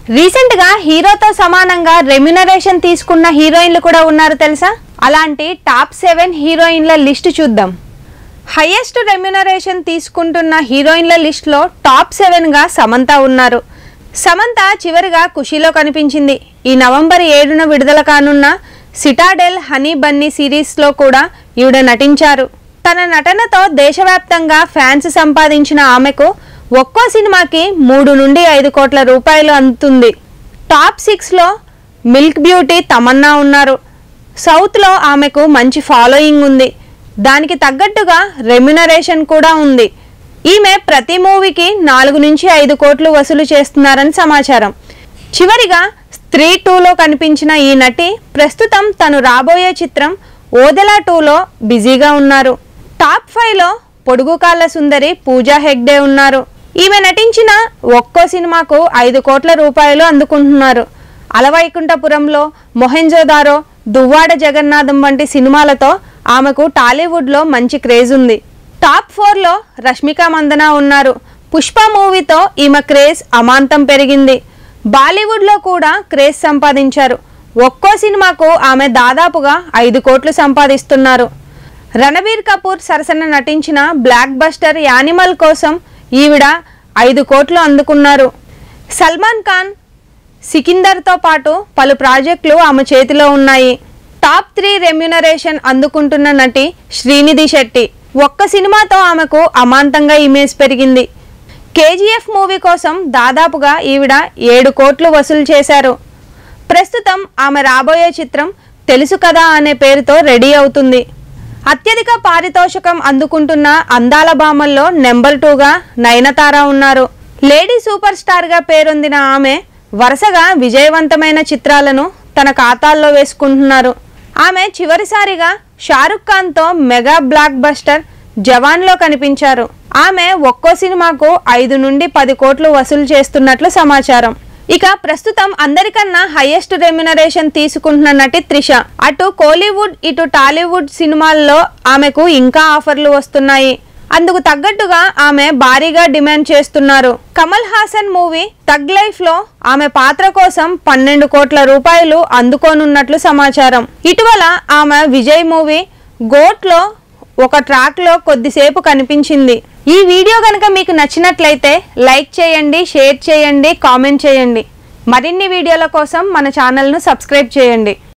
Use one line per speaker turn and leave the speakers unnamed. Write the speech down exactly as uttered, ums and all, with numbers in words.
Recent గా హీరోతో సమానంగా రెమ్యునరేషన్ తీసుకున్న హీరోయిన్లు కూడా ఉన్నారు తెలుసా? అలాంటి టాప్ సెవెన్ హీరోయిన్ల లిస్ట్ చూద్దాం. హైయెస్ట్ రెమ్యునరేషన్ తీసుకుంటున్న హీరోయిన్ల లిస్ట్ లో టాప్ సెవెన్ గా సమంత ఉన్నారు. సమంత చివరిగా ఖుషీలో కనిపించింది. ఈ నవంబర్ ఏడున విడుదల కానున్న సిటాడెల్ హనీ బన్నీ సిరీస్ లో కూడా ఈవిడ నటించారు. తన నటనతో దేశవ్యాప్తంగా ఫ్యాన్స్ సంపాదించిన ఆమెకు ఒక్కో సినిమాకి మూడు నుండి ఐదు కోట్ల రూపాయలు అందుతుంది. టాప్ సిక్స్ లో మిల్క్ బ్యూటీ తమన్నా ఉన్నారు. సౌత్ లో ఆమెకు మంచి ఫాలోయింగ్ ఉంది. దానికి తగ్గట్టుగా రెమ్యునరేషన్ కూడా ఉంది. ఈమె ప్రతి మూవీకి నాలుగు నుంచి ఐదు కోట్లు వసూలు చేస్తున్నారని సమాచారం. చివరిగా స్త్రీ టూలో కనిపించిన ఈ నటి ప్రస్తుతం తను రాబోయే చిత్రం ఓదెలా టూలో బిజీగా ఉన్నారు. టాప్ ఫైవ్ లో పొడుగు కాళ్ళ సుందరి పూజా హెగ్డే ఉన్నారు. ఈమె నటించిన ఒక్కో సినిమాకు ఐదు కోట్ల రూపాయలు అందుకుంటున్నారు. అలవైకుంఠపురంలో, మొహెంజోదారో, దువ్వాడ జగన్నాథం వంటి సినిమాలతో ఆమెకు టాలీవుడ్లో మంచి క్రేజ్ ఉంది. టాప్ ఫోర్లో రష్మిక మందన ఉన్నారు. పుష్ప మూవీతో ఈమె క్రేజ్ అమాంతం పెరిగింది. బాలీవుడ్లో కూడా క్రేజ్ సంపాదించారు. ఒక్కో సినిమాకు ఆమె దాదాపుగా ఐదు కోట్లు సంపాదిస్తున్నారు. రణబీర్ కపూర్ సరసన నటించిన బ్లాక్ బస్టర్ యానిమల్ కోసం ఈవిడ ఐదు కోట్లు అందుకున్నారు. సల్మాన్ ఖాన్, సికిందర్తో పాటు పలు ప్రాజెక్టులు ఆమె చేతిలో ఉన్నాయి. టాప్ త్రీ రెమ్యునరేషన్ అందుకుంటున్న నటి శ్రీనిధి శెట్టి. ఒక్క సినిమాతో ఆమెకు అమాంతంగా ఇమేజ్ పెరిగింది. కేజీఎఫ్ మూవీ కోసం దాదాపుగా ఈవిడ ఏడు కోట్లు వసూలు చేశారు. ప్రస్తుతం ఆమె రాబోయే చిత్రం తెలుసు కదా అనే పేరుతో రెడీ అవుతుంది. అత్యధిక పారితోషికం అందుకుంటున్న అందాల భామల్లో నెంబర్ టూగా నయనతార ఉన్నారు. లేడీ సూపర్ స్టార్గా పేరొందిన ఆమె వరుసగా విజయవంతమైన చిత్రాలను తన ఖాతాల్లో వేసుకుంటున్నారు. ఆమె చివరిసారిగా షారుఖ్ ఖాన్తో మెగా బ్లాక్ బస్టర్ జవాన్లో కనిపించారు. ఆమె ఒక్కో సినిమాకు ఐదు నుండి పది కోట్లు వసూలు చేస్తున్నట్లు సమాచారం. ఇక ప్రస్తుతం అందరికన్నా హైయెస్ట్ రెమ్యునరేషన్ తీసుకుంటున్న నటి త్రిష. అటు కోలీవుడ్ ఇటు టాలీవుడ్ సినిమాల్లో ఆమెకు ఇంకా ఆఫర్లు వస్తున్నాయి. అందుకు తగ్గట్టుగా ఆమె భారీగా డిమాండ్ చేస్తున్నారు. Kamal Haasan movie Thug Life లో ఆమె పాత్ర కోసం పన్నెండు కోట్ల రూపాయలు అందుకోనున్నట్లు సమాచారం. ఇటీవల ఆమె విజయ్ మూవీ గోట్ లో ఒక ట్రాక్ లో కొద్దిసేపు కనిపించింది. ఈ వీడియో కనుక మీకు నచ్చినట్లయితే లైక్ చేయండి, షేర్ చేయండి, కామెంట్ చేయండి. మరిన్ని వీడియోల కోసం మన ఛానల్ను సబ్స్క్రైబ్ చేయండి.